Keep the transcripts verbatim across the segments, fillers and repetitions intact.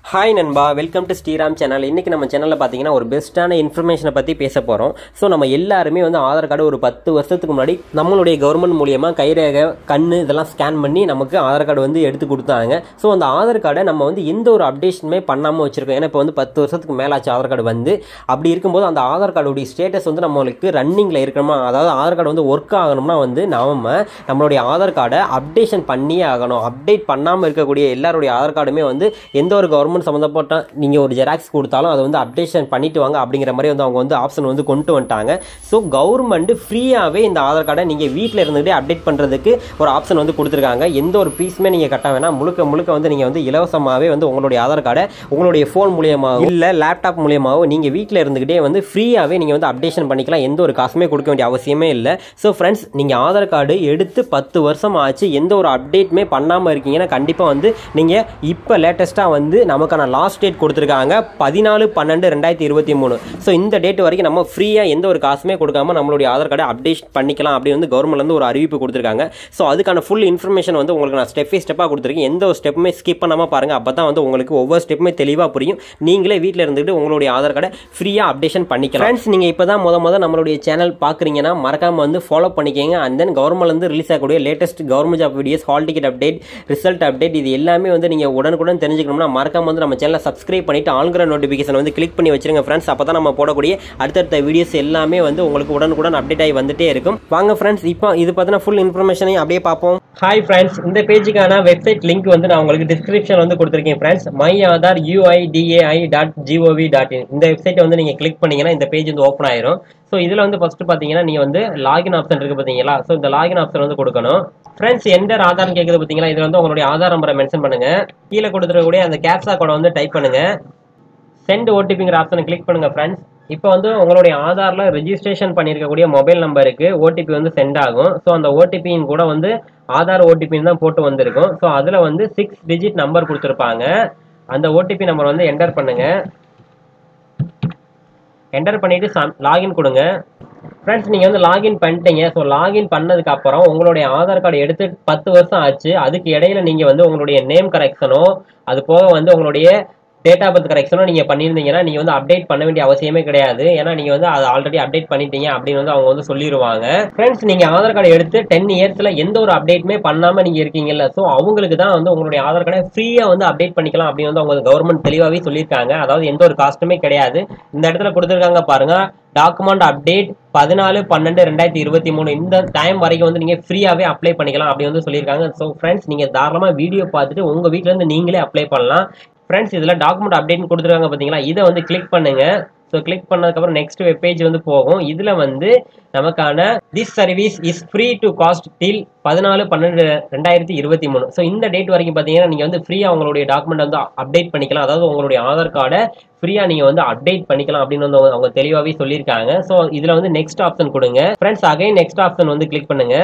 Hi nanba, welcome to Sriram channel. இன்னைக்கு நம்ம சேனல்ல பாத்தீங்கன்னா ஒரு பெஸ்டான இன்ஃபர்மேஷனை பத்தி பேச போறோம். சோ நம்ம எல்லாரும் வந்து ஆதார் கார்டு ஒரு பத்து வருஷத்துக்கு முன்னாடி நம்மளுடைய கவர்மெண்ட் மூலமா கைரேகை கண்ணு இதெல்லாம் ஸ்கேன் பண்ணி நமக்கு ஆதார் கார்டு வந்து எடுத்து கொடுத்தாங்க. சோ அந்த ஆதார் கார்டை நம்ம வந்து எந்த ஒரு அப்டேஷனுமே பண்ணாம வச்சிருக்கோம். ஏன்னா இப்போ வந்து பத்து வருஷத்துக்கு மேல ஆச்சு ஆதார் கார்டு வந்து. அப்படி இருக்கும்போது அந்த ஆதார் கார்டோட ஸ்டேட்டஸ் வந்து நம்மளுக்கு ரன்னிங்ல இருக்கணுமா, அதாவது ஆதார் கார்டு வந்து ஒர்க் ஆகணும்னா வந்து நாம நம்மளுடைய ஆதார் கார்டை அப்டேஷன் பண்ணியே ஆகணும். அப்டேட் பண்ணாம இருக்கக்கூடிய எல்லாருடைய ஆதார் கார்டுமே வந்து எந்த ஒரு கவர்மெண்ட் சம்பந்தப்பட்ட நீங்க ஒரு ஜெராக்ஸ் கொடுத்தாலும் அதை வந்து அப்டேஷன் பண்ணிட்டு வாங்க அப்படிங்கிற மாதிரி வந்து அவங்க வந்து ஆப்ஷன் வந்து கொண்டு வந்துட்டாங்க. ஸோ கவர்மெண்ட் ஃப்ரீயாவே இந்த ஆதார் கார்டை நீங்க வீட்டில் இருந்துகிட்டே அப்டேட் பண்றதுக்கு ஒரு ஆப்ஷன் வந்து கொடுத்துருக்காங்க. எந்த ஒரு ஃபீஸுமே நீங்க கட்ட வேணாம். முழுக்க முழுக்க வந்து நீங்க வந்து இலவசமாகவே வந்து உங்களுடைய ஆதார் கார்டை உங்களுடைய ஃபோன் மூலியமாவோ இல்ல லேப்டாப் மூலியமாவோ நீங்க வீட்டில் இருந்துகிட்டே வந்து ஃப்ரீயாவே நீங்க வந்து அப்டேஷன் பண்ணிக்கலாம். எந்த ஒரு காசுமே கொடுக்க வேண்டிய அவசியமே இல்லை. ஸோ ஃப்ரெண்ட்ஸ், நீங்க ஆதார் கார்டு எடுத்து பத்து வருஷம் ஆச்சு, எந்த ஒரு அப்டேட்டுமே பண்ணாம இருக்கீங்கன்னா கண்டிப்பா வந்து நீங்க இப்ப லேட்டஸ்டா வந்து நமக்கான லாஸ்ட் டேட் கொடுத்துருக்காங்க பதினாலு பன்னெண்டு ரெண்டாயிரத்தி இருபத்தி மூணு. ஸோ இந்த டேட் வரைக்கும் நம்ம ஃப்ரீயா எந்த ஒரு காசுமே கொடுக்காம நம்மளுடைய ஆதார் கார்டை அப்டேட் பண்ணிக்கலாம் அப்படின்னு வந்து கவர்மெண்ட்ல இருந்து ஒரு அறிவிப்பு கொடுத்துருக்காங்க. ஸோ அதுக்கான ஃபுல் இன்ஃபர்மேஷன் வந்து உங்களுக்கு நான் ஸ்டெப் பை ஸ்டெப்பாக கொடுத்துருக்கேன். எந்த ஒரு ஸ்டெப்புமே ஸ்கிப் பண்ணாம பாருங்க. அப்பதான் வந்து உங்களுக்கு ஒவ்வொரு ஸ்டெப்புமே தெளிவாக புரியும். நீங்களே வீட்டில் இருந்துட்டு உங்களுடைய ஆதார் கார்டை ஃப்ரீயா அப்டேஷன் பண்ணிக்கலாம். ஃப்ரெண்ட்ஸ், நீங்க இப்பதான் முத முத நம்மளுடைய சேனல் பாக்குறீங்கன்னா மறக்காம வந்து ஃபாலோ பண்ணிக்கங்க. அண்ட் தென் கவர்மெண்ட்ல இருந்து ரிலீஸ் ஆகக்கூடிய latest government job videos, hall ticket update, result update, இது எல்லாமே வந்து நீங்க உடனுக்குடன் தெரிஞ்சுக்கணும்னா மறக்காம வந்து நம்ம சேனலை சப்ஸ்கிரைப் பண்ணிட்டு ஆல்கிற நோட்டிபிகேஷன் வந்து கிளிக் பண்ணி வச்சிருங்க ஃப்ரெண்ட்ஸ். அப்பதான் நம்ம போடக்கூடிய அடுத்தடுத்த வீடியோஸ் எல்லாமே வந்து உங்களுக்கு உடனுக்குடன் அப்டேட் ஆகி வந்துட்டே இருக்கும். வாங்க ஃப்ரெண்ட்ஸ், இப்போ இது பார்த்தீங்கன்னா ஃபுல் இன்ஃபர்மேஷனையும் அப்படியே பார்ப்போம். ஹாய் ஃப்ரெண்ட்ஸ், இந்த பேஜுக்கான வெப்சைட் லிங்க் வந்து நான் உங்களுக்கு டிஸ்கிரிப்ஷன் வந்து கொடுத்துருக்கேன் friends. My Aadhaar UIDAI dot G O V dot in இந்த வெப்சைட்டை வந்து நீங்க கிளிக் பண்ணீங்கன்னா இந்த பேஜ் வந்து ஓப்பன் ஆயிரும். ஸோ இதுல வந்து ஃபர்ஸ்ட் பாத்தீங்கன்னா நீங்க வந்து லாகின் ஆப்ஷன் இருக்கு பாத்தீங்களா. ஸோ இந்த லாகின் ஆப்ஷன் வந்து கொடுக்கணும் ஃப்ரெண்ட்ஸ். என்டர் ஆதார் கேட்குது பாத்தீங்களா. இதுல வந்து உங்களுடைய ஆதார் நம்பரை மென்ஷன் பண்ணுங்க. கீழே கொடுத்துருக்கக்கூடிய அந்த கேப்சா கோடை வந்து டைப் பண்ணுங்க. சென்ட் ஓடிபிங்கிற ஆப்ஷனை கிளிக் பண்ணுங்க ஃப்ரெண்ட்ஸ். இப்போ வந்து உங்களுடைய ஆதார்ல ரெஜிஸ்ட்ரேஷன் பண்ணியிருக்கக்கூடிய மொபைல் நம்பருக்கு ஓடிபி வந்து சென்ட் ஆகும். ஸோ அந்த ஓடிபியும் கூட வந்து ஆதார் ஓடிபின்னு தான் போட்டு வந்திருக்கும். ஸோ அதுல வந்து சிக்ஸ் டிஜிட் நம்பர் கொடுத்துருப்பாங்க. அந்த ஓடிபி நம்பர் வந்து என்டர் பண்ணுங்க. என்டர் பண்ணிட்டு லாகின் கொடுங்க ஃப்ரெண்ட்ஸ். நீங்க வந்து லாகின் பண்ணிட்டீங்க. ஸோ லாகின் பண்ணதுக்கு அப்புறம் உங்களுடைய ஆதார் கார்டு எடுத்து பத்து வருஷம் ஆச்சு. அதுக்கு இடையில நீங்க வந்து உங்களுடைய நேம் கரெக்ஷனோ அது போக வந்து உங்களுடைய டேட் ஆஃப் பர்த் கரெக்ஷனும் நீங்க பண்ணியிருந்தீங்கன்னா நீங்க வந்து அப்டேட் பண்ண வேண்டிய அவசியமே கிடையாது. ஏன்னா நீங்க வந்து அதை ஆல்ரெடி அப்டேட் பண்ணிட்டீங்க அப்படின்னு வந்து அவங்க வந்து சொல்லிடுவாங்க. ஃப்ரெண்ட்ஸ், நீங்க ஆதார் கார்டு எடுத்து டென் இயர்ஸ்ல எந்த ஒரு அப்டேட்டுமே பண்ணாம நீங்க இருக்கீங்கல்ல, ஸோ அவங்களுக்கு தான் வந்து உங்களுடைய ஆதார் கார்டை ஃப்ரீயா வந்து அப்டேட் பண்ணிக்கலாம் அப்படின்னு வந்து அவங்க கவர்மெண்ட் தெளிவாகவே சொல்லியிருக்காங்க. அதாவது எந்த ஒரு காஸ்ட்டுமே கிடையாது. இந்த இடத்துல கொடுத்துருக்காங்க பாருங்க, டாக்குமெண்ட் அப்டேட் பதினாலு பன்னெண்டு ரெண்டாயிரத்தி இருபத்தி மூணு இந்த டைம் வரைக்கும் வந்து நீங்க ஃப்ரீயாவே அப்ளை பண்ணிக்கலாம் அப்படின்னு வந்து சொல்லியிருக்காங்க. ஸோ ஃப்ரெண்ட்ஸ், நீங்க தாராளமா வீடியோ பார்த்துட்டு உங்க வீட்டுல இருந்து நீங்களே அப்ளை பண்ணலாம். ஃப்ரெண்ட்ஸ், இதுல டாக்குமெண்ட் அப்டேட் கொடுத்துருக்காங்க பாத்தீங்களா. இதை வந்து கிளிக் பண்ணுங்க. ஸோ கிளிக் பண்ணதுக்கப்புறம் நெக்ஸ்ட் வெப் பேஜ் வந்து போகும். இதுல வந்து நமக்கான this service is free to cost till பதினாலு பன்னெண்டு ரெண்டாயிரத்தி இருபத்தி மூணு. ஸோ இந்த டேட் வரைக்கும் பார்த்தீங்கன்னா நீங்க வந்து ஃப்ரீயா உங்களுடைய டாக்குமெண்ட் வந்து அப்டேட் பண்ணிக்கலாம். அதாவது உங்களுடைய ஆதார் கார்டை ஃப்ரீயா நீங்க வந்து அப்டேட் பண்ணிக்கலாம் அப்படின்னு வந்து அவங்க தெளிவாகவே சொல்லியிருக்காங்க. ஸோ இதுல வந்து நெக்ஸ்ட் ஆப்ஷன் கொடுங்க ஃப்ரெண்ட்ஸ். அகைன் நெக்ஸ்ட் ஆப்ஷன் வந்து கிளிக் பண்ணுங்க.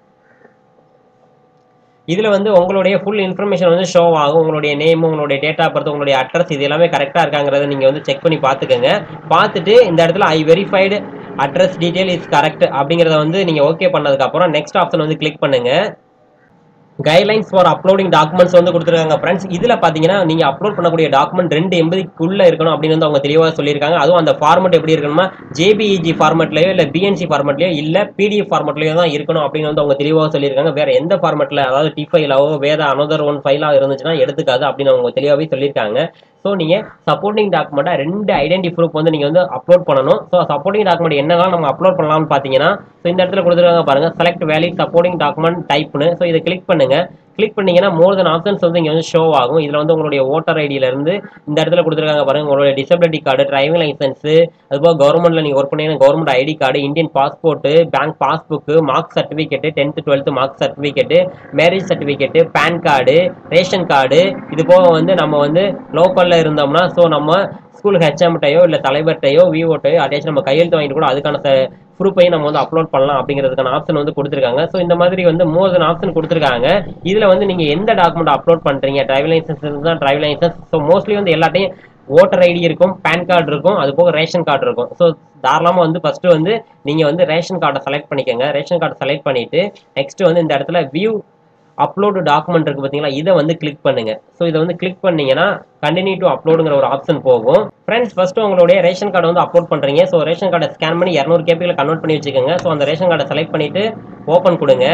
இதுல வந்து உங்களுடைய ஃபுல் இன்ஃபர்மேஷன் வந்து ஷோ ஆகும். உங்களுடைய நேம், உங்களுடைய டேட் ஆஃப் பர்த், உங்களுடைய அட்ரஸ், இது எல்லாமே கரெக்டா இருக்காங்கிறத நீங்க வந்து செக் பண்ணி பாத்துக்கோங்க. பார்த்துட்டு இந்த இடத்துல I verified address detail is correct அப்படிங்கறத வந்து நீங்க ஓகே பண்ணதுக்கு அப்புறம் நெக்ஸ்ட் ஆப்ஷன் வந்து கிளிக் பண்ணுங்க. கைட்லைன்ஸ் ஃபார் அப்லோடிங் டாக்குமெண்ட்ஸ் வந்து கொடுத்துருக்காங்க ஃப்ரெண்ட்ஸ். இதுல பாத்தீங்கன்னா நீங்க அப்லோட் பண்ணக்கூடிய டாக்குமெண்ட் ரெண்டு எண்பதுக்குள்ள இருக்கணும் அப்படின்னு வந்து அவங்க தெளிவாக சொல்லியிருக்காங்க. அதுவும் அந்த ஃபார்மெட் எப்படி இருக்கணுமா, ஜேபிஇஜி ஃபார்மெட்லயோ இல்ல பிஎன்சி ஃபார்மெட்லயோ இல்ல பிடிஎஃப் ஃபார்மெட்லயோ தான் இருக்கணும் அப்படின்னு வந்து அவங்க தெளிவாக சொல்லியிருக்காங்க. வேற எந்த ஃபார்மெட்ல, அதாவது டி ஃபைலாவோ வேற அனதர் ஒன் ஃபைலா இருந்துச்சுன்னா எடுத்துக்காது அப்படின்னு அவங்க தெளிவாகவே சொல்லியிருக்காங்க. ஸோ நீங்க சப்போர்ட்டிங் டாக்குமெண்டா ரெண்டு ஐடென்டி ப்ரூஃப் வந்து நீங்க வந்து அப்லோட் பண்ணணும். ஸோ சப்போர்ட்டிங் டாக்குமெண்ட் என்னெல்லாம் நம்ம அப்லோட் பண்ணலாம்னு பாத்தீங்கன்னா, ஸோ இந்த இடத்துல கொடுத்துருக்காங்க பாருங்க, செலக்ட் வேலிட் சப்போர்ட்டிங் டாக்குமெண்ட் டைப்னு. ஸோ இதை கிளிக் பண்ணுங்க. கிளிக் பண்ணீங்கன்னா மோர் தென் ஆப்ஷன்ஸ் வந்து இங்க வந்து ஷோ ஆகும். இதுல வந்து உங்களுடைய ஓட்டர் ஐடியில இருந்து இந்த இடத்துல கொடுத்துருக்காங்க பாருங்க, உங்களுடைய டிசபிலிட்டி கார்டு, டிரைவிங் லைசன்ஸ், அதுபோக கவர்மெண்ட்ல நீங்க ஒர்க் பண்ணீங்கன்னா government ID card, Indian passport, bank passbook, mark certificate, tenth twelfth mark certificate, marriage certificate, PAN card, ration card, இது போக வந்து நம்ம வந்து லோக்கல்ல இருந்தோம்னா ஸோ நம்ம ஸ்கூல் ஹெச்எம்டையோ இல்ல தலைவர்டையோ விஓட்டையோ அட்டையாச்சும் நம்ம கையெழுத்து வாங்கிட்டு கூட அதுக்கான ப்ரூஃபையும் நம்ம வந்து அப்லோட் பண்ணலாம் அப்படிங்கிறதுக்கான ஆப்ஷன் வந்து கொடுத்துருக்காங்க. ஸோ இந்த மாதிரி வந்து மோர் தென் ஆப்ஷன் கொடுத்துருக்காங்க. இதுல வந்து நீங்க எந்த டாக்குமெண்ட் அப்லோட் பண்றீங்க, டிரைவிங் லைசன்ஸ் இருந்தா டிரைவிங் லைசன்ஸ். ஸோ மோஸ்ட்லி வந்து எல்லாத்தையும் ஓட்டர் ஐடி இருக்கும், பேன் கார்டு இருக்கும், அது போக ரேஷன் கார்டு இருக்கும். ஸோ தாராளமா வந்து ஃபர்ஸ்ட் வந்து நீங்க வந்து ரேஷன் கார்டை செலக்ட் பண்ணிக்கோங்க. ரேஷன் கார்டை செலக்ட் பண்ணிட்டு நெக்ஸ்ட் வந்து இந்த இடத்துல வியூ அப்லோடு டாக்குமெண்ட் இருக்கு பார்த்தீங்களா, இதை வந்து கிளிக் பண்ணுங்க. ஸோ இதை வந்து கிளிக் பண்ணீங்கன்னா கண்டினியூ டு அப்லோடுங்கிற ஒரு ஆப்ஷன் போகும். ஃப்ரெண்ட்ஸ் ஃபர்ஸ்ட் உங்களுடைய ரேஷன் கார்டை வந்து அப்லோட் பண்றீங்க. ஸோ ரேஷன் கார்டை ஸ்கேன் பண்ணி இரநூறு கேபியில் கன்வெர்ட் பண்ணி வச்சுக்கோங்க. ஸோ அந்த ரேஷன் கார்டை செலக்ட் பண்ணிட்டு ஓப்பன் கொடுங்க.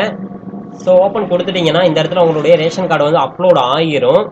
ஸோ ஓப்பன் கொடுத்துட்டீங்கன்னா இந்த இடத்துல உங்களுடைய ரேஷன் கார்டு வந்து அப்லோட் ஆகிரும்.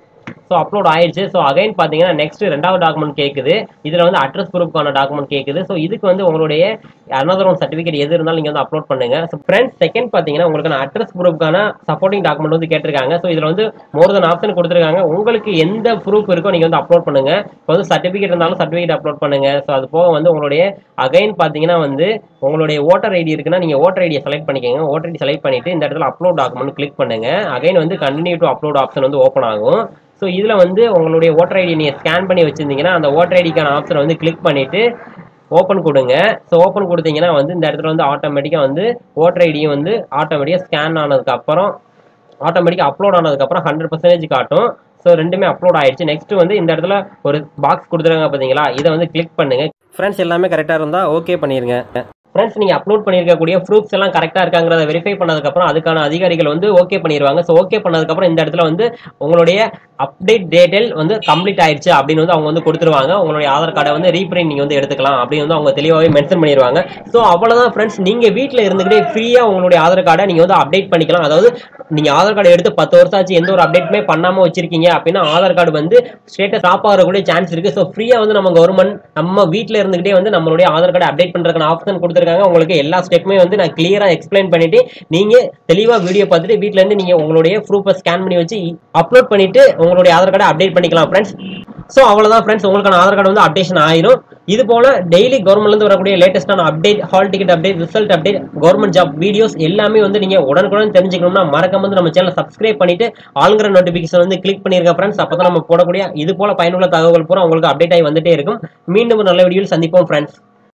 ஸோ அப்லோட் ஆயிடுச்சு. ஸோ அகைன் பார்த்தீங்கன்னா நெக்ஸ்ட் ரெண்டாவது டாக்குமெண்ட் கேட்குது. இதில் வந்து அட்ரஸ் ப்ரூஃப்கான டாக்குமெண்ட் கேட்குது. ஸோ இதுக்கு வந்து உங்களுடைய அனதர் ஒன் சர்டிஃபிகேட் எது இருந்தாலும் நீங்கள் வந்து அப்லோட் பண்ணுங்க. ஸோ ஃப்ரெண்ட்ஸ் செகண்ட் பார்த்தீங்கன்னா உங்களுக்கு அட்ரஸ் ப்ரூஃப்கான சப்போர்ட்டிங் டாக்குமெண்ட் வந்து கேட்டிருக்காங்க. ஸோ இதில் வந்து மோர் தென் ஆப்ஷன் கொடுத்துருக்காங்க. உங்களுக்கு எந்த ப்ரூஃப் இருக்கோ நீங்கள் வந்து அப்லோட் பண்ணுங்க. இப்போ வந்து சர்டிஃபிகேட் இருந்தாலும் சர்டிஃபிகேட் அப்லோட் பண்ணுங்க. ஸோ அது போக வந்து உங்களுடைய அகைன் பார்த்தீங்கன்னா வந்து உங்களுடைய ஓட்டர் ஐடி இருக்குன்னா நீங்கள் ஓட்டர் ஐடியை செலக்ட் பண்ணிக்கோங்க. ஓட்டர் ஐடி செலக்ட் பண்ணிட்டு இந்த இடத்துல அப்லோட் டாக்குமெண்ட் கிளிக் பண்ணுங்க. அகைன் வந்து கண்டினியூ டு அப்லோட் ஆப்ஷன் வந்து ஓப்பன் ஆகும். ஸோ இதில் வந்து உங்களுடைய ஓட்டர் ஐடி நீங்கள் ஸ்கேன் பண்ணி வச்சுருந்தீங்கன்னா அந்த ஓட்டர் ஐடிக்கான ஆப்ஷனை வந்து கிளிக் பண்ணிவிட்டு ஓப்பன் கொடுங்க. ஸோ ஓப்பன் கொடுத்தீங்கன்னா வந்து இந்த இடத்துல வந்து ஆட்டோமேட்டிக்காக வந்து ஓட்டர் ஐடியும் வந்து ஆட்டோமேட்டிக்காக ஸ்கேன் ஆனதுக்கப்புறம் ஆட்டோமேட்டிக்காக அப்லோட் ஆனதுக்கப்புறம் ஹண்ட்ரட் பர்சன்டேஜ் காட்டும். ஸோ ரெண்டுமே அப்லோட் ஆயிடுச்சு. நெக்ஸ்ட் வந்து இந்த இடத்துல ஒரு பாக்ஸ் கொடுத்துருக்காங்க பார்த்தீங்களா, இதை வந்து கிளிக் பண்ணுங்க. ஃப்ரெண்ட்ஸ் எல்லாமே கரெக்டாக இருந்தால் ஓகே பண்ணிடுங்க. ஃப்ரெண்ட்ஸ் நீங்கள் அப்லோட் பண்ணியிருக்கக்கூடிய ப்ரூஃப்ஸ் எல்லாம் கரெக்டாக இருக்காங்கிறத வெரிஃபை பண்ணதுக்கப்புறம் அதுக்கான அதிகாரிகள் வந்து ஓகே பண்ணிடுவாங்க. ஸோ ஓகே பண்ணதுக்கப்புறம் இந்த இடத்துல வந்து உங்களுடைய அப்டேட் டேட்டல் வந்து கம்ப்ளீட் ஆயிடுச்சு அப்படின்னு வந்து அவங்க வந்து கொடுத்துருவாங்க. உங்களுடைய ஆதார் கார்டை வந்து ரீப்ரிண்ட் நீங்கள் வந்து எடுத்துக்கலாம் அப்படின்னு வந்து அவங்க தெளிவாகவே மென்ஷன் பண்ணிடுவாங்க. ஸோ அவ்வளோதான் ஃப்ரெண்ட்ஸ், நீங்கள் வீட்டில் இருந்துக்கிட்டே ஃப்ரீயாக உங்களுடைய ஆதார் கார்டை நீங்கள் வந்து அப்டேட் பண்ணிக்கலாம். அதாவது நீங்கள் ஆதார் கார்டை எடுத்து பத்து வருஷம் ஆச்சு எந்த ஒரு அப்டேட்டுமே பண்ணாமல் வச்சிருக்கீங்க அப்படின்னா ஆதார் கார்டு வந்து ஸ்டேட்டஸ் ஸ்டாப் ஆகக்கூடிய சான்ஸ் இருக்குது. ஸோ ஃப்ரீயாக வந்து நம்ம கவர்மெண்ட் நம்ம வீட்டில் இருந்துக்கிட்டே வந்து நம்மளுடைய ஆதார் கார்டை அப்டேட் பண்ணுறதுக்கான ஆப்ஷன் கொடுத்துருக்காங்க. உங்களுக்கு எல்லா ஸ்டெப்புமே வந்து நான் கிளியராக எக்ஸ்பிளைன் பண்ணிட்டு நீங்கள் தெளிவாக வீடியோ பார்த்துட்டு வீட்டில் இருந்து நீங்கள் உங்களுடைய ப்ரூஃபை ஸ்கேன் பண்ணி வச்சு அப்லோட் பண்ணிட்டு உங்களுடைய ஆதார் கார்டை அப்டேட் பண்ணிக்கலாம் ஃப்ரெண்ட்ஸ். ஸோ அவ்வளோதான் ஃப்ரெண்ட்ஸ், உங்களுக்கான ஆதார் கார்டு வந்து அப்டேஷன் ஆயிரும். இது போல டெய்லி கவர்மெண்ட்லேருந்து வரக்கூடிய லேட்டஸ்டான update, hall ticket update, result update, government job videos எல்லாமே வந்து நீங்கள் உடனுக்குடன் தெரிஞ்சுக்கணும்னா மறக்காம வந்து நம்ம சேனலை சப்ஸ்கிரைப் பண்ணிட்டு ஆளுங்கிற நோட்டிஃபிகேஷன் வந்து கிளிக் பண்ணிருக்க ஃப்ரெண்ட்ஸ். அப்போ தான் நம்ம போடக்கூடிய இது போல பயனுள்ள தகவல் பூரா உங்களுக்கு அப்டேட் ஆகி வந்துட்டே இருக்கும். மீண்டும் ஒரு நல்ல வீடியோவில் சந்திப்போம் ஃப்ரெண்ட்ஸ்.